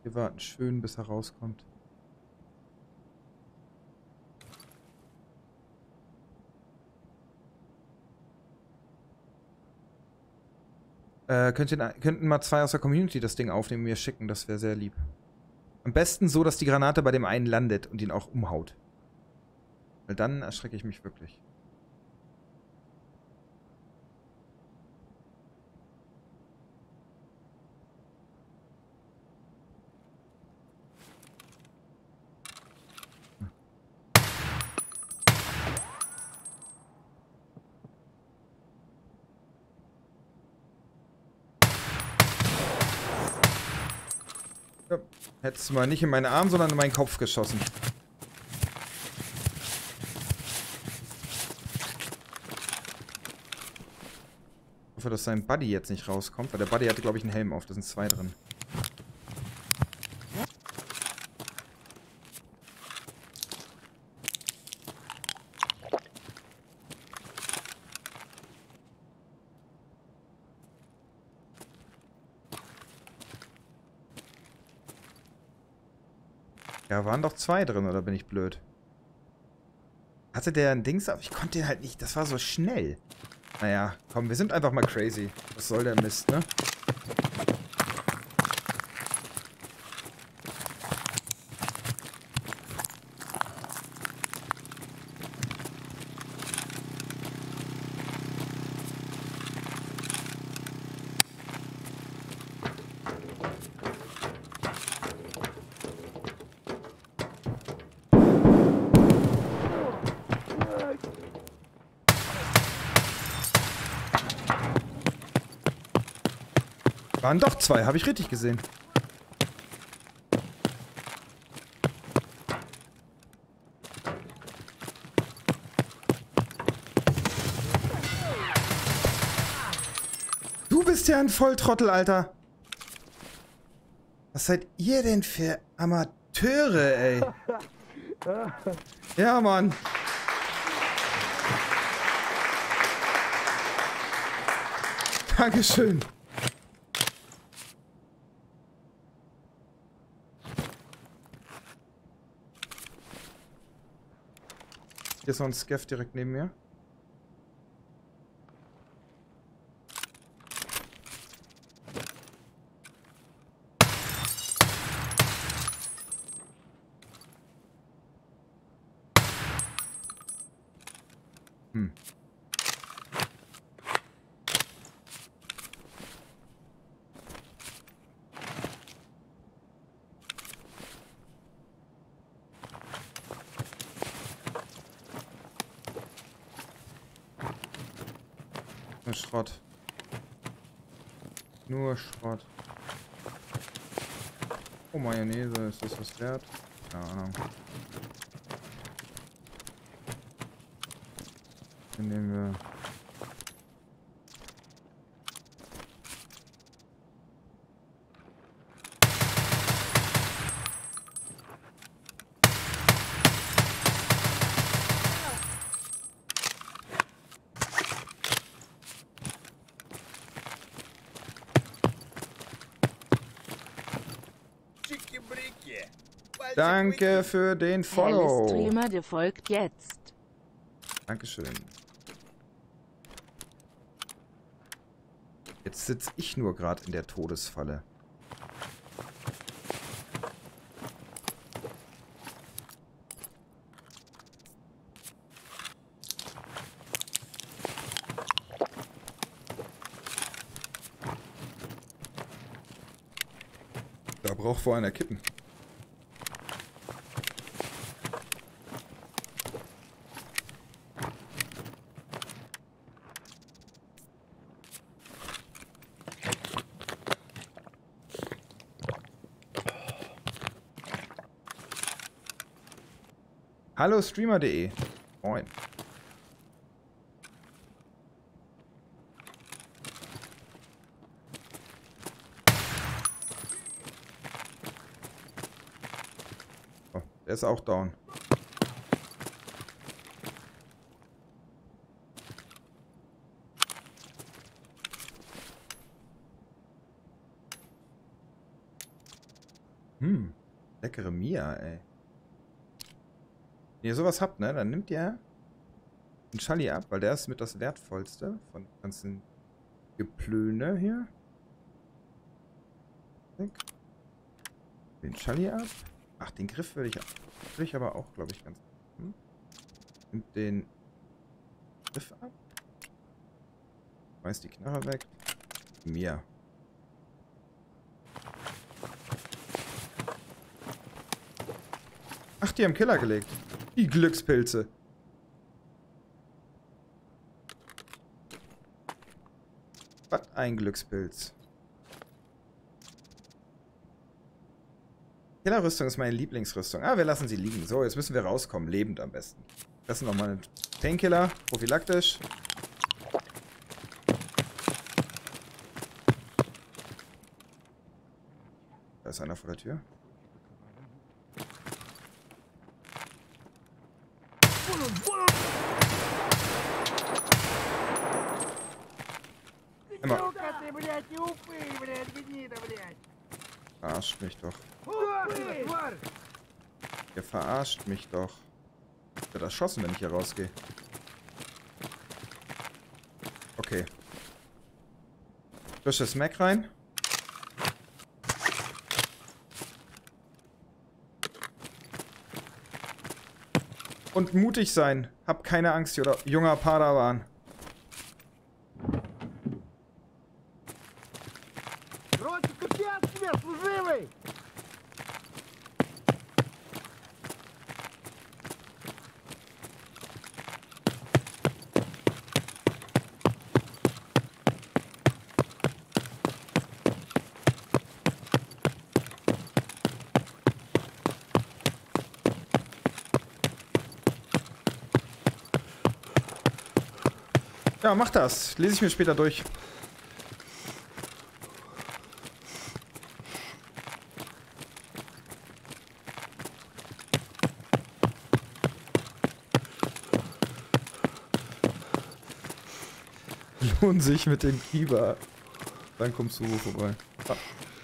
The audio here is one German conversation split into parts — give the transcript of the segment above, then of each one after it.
Wir warten schön, bis er rauskommt. Könnten mal zwei aus der Community das Ding aufnehmen und mir schicken, das wäre sehr lieb. Am besten so, dass die Granate bei dem einen landet und ihn auch umhaut. Weil dann erschrecke ich mich wirklich. Ja, hättest du mal nicht in meinen Arm, sondern in meinen Kopf geschossen. Ich hoffe, dass sein Buddy jetzt nicht rauskommt, weil der Buddy hatte, glaube ich, einen Helm auf. Da sind zwei drin. Ja, waren doch zwei drin, oder bin ich blöd? Hatte der ein Dings auf? Ich konnte den halt nicht. Das war so schnell. Naja, komm, wir sind einfach mal crazy. Was soll der Mist, ne? Waren doch zwei, habe ich richtig gesehen. Du bist ja ein Volltrottel, Alter. Was seid ihr denn für Amateure, ey? Ja, Mann. Dankeschön. Hier ist noch ein Scav direkt neben mir. Hm. Nur Schrott. Nur Schrott. Oh, Mayonnaise, ist das was wert? Keine Ahnung. Den nehmen wir. Danke für den Follow. Streamer, der folgt jetzt. Dankeschön. Jetzt sitze ich nur gerade in der Todesfalle. Da braucht vor einer kippen. Hallo Streamer.de. Moin. Oh, der ist auch down. Leckere Mia, ey. Wenn ihr sowas habt, ne, dann nimmt ihr den Schalli ab, weil der ist mit das Wertvollste von ganzen Geplöne hier. Den Schalli ab. Ach, den Griff würde ich aber auch, glaube ich, ganz... Nimmt den Griff ab. Schmeiß die Knarre weg. Mia. Ach, die haben Killer gelegt. Die Glückspilze. Was ein Glückspilz. Killerrüstung ist meine Lieblingsrüstung. Ah, wir lassen sie liegen. So, jetzt müssen wir rauskommen. Lebend am besten. Das sind nochmal einen Painkiller. Prophylaktisch. Da ist einer vor der Tür. Immer. Verarscht mich doch. Ihr verarscht mich doch. Ich werde erschossen, wenn ich hier rausgehe. Okay. Frisches Mac rein. Und mutig sein. Hab keine Angst, junger Padawan. Ja, mach das. Lese ich mir später durch. Lohnt sich mit dem Kieber. Dann kommst du vorbei. Ah.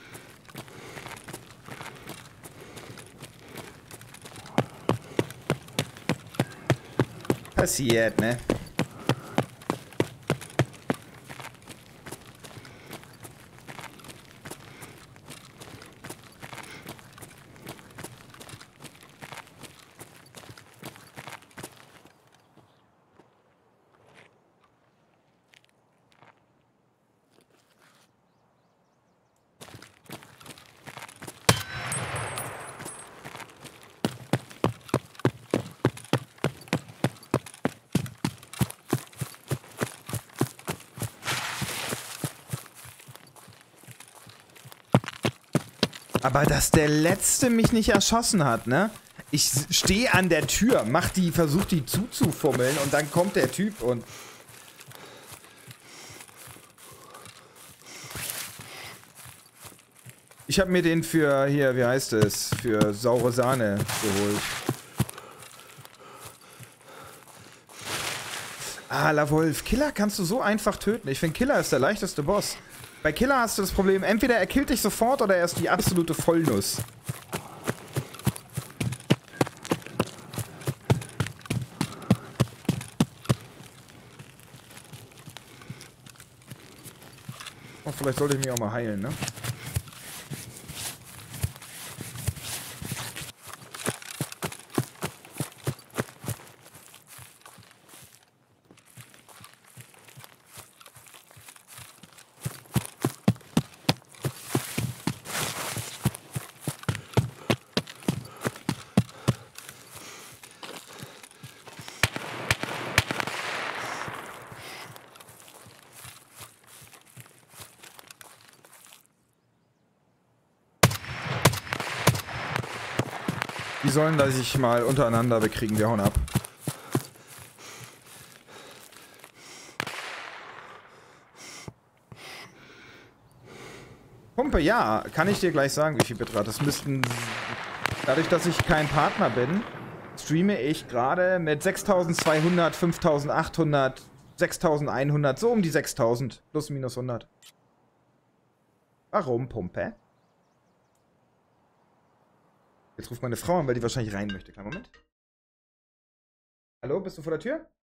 Passiert, ne? Aber dass der Letzte mich nicht erschossen hat, ne? Ich stehe an der Tür, versuch die zuzufummeln und dann kommt der Typ und... Ich habe mir den für, hier, wie heißt es, für saure Sahne geholt. Ah, La Wolf. Killer kannst du so einfach töten. Ich finde, Killer ist der leichteste Boss. Bei Killer hast du das Problem, entweder er killt dich sofort oder er ist die absolute Vollnuss. Oh, vielleicht sollte ich mich auch mal heilen, ne? Die sollen da sich mal untereinander bekriegen. Wir hauen ab. Pumpe, ja. Kann ich dir gleich sagen, wie viel Bitrate. Das müssten... Dadurch, dass ich kein Partner bin, streame ich gerade mit 6200, 5800, 6100, so um die 6000. Plus, minus 100. Warum, Pumpe? Jetzt ruft meine Frau an, weil die wahrscheinlich rein möchte. Kleinen Moment. Hallo, bist du vor der Tür?